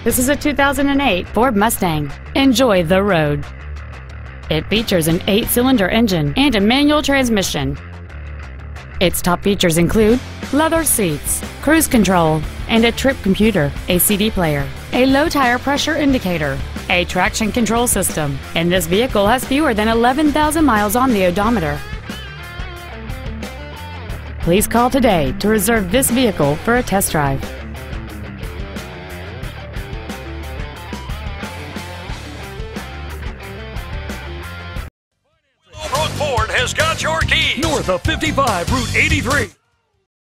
This is a 2008 Ford Mustang. Enjoy the road. It features an 8-cylinder engine and a manual transmission. Its top features include leather seats, cruise control, and a trip computer, a CD player, a low tire pressure indicator, a traction control system, and this vehicle has fewer than 11,000 miles on the odometer. Please call today to reserve this vehicle for a test drive. Willowbrook Ford has got your key. North of 55 Route 83.